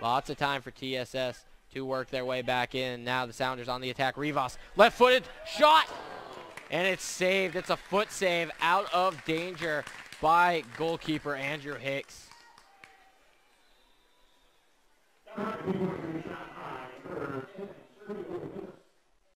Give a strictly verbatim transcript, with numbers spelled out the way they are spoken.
Lots of time for T S S to work their way back in. Now the Sounders on the attack. Rivas, left-footed shot, and it's saved. It's a foot save out of danger by goalkeeper Andrew Hicks.